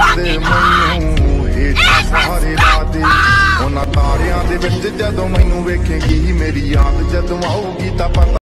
दे मैनू हेठा सहारे ला दे उन्हां तारियां दे विच जदों मैनू वेखेगी मेरी याद जदों आऊगी तां पता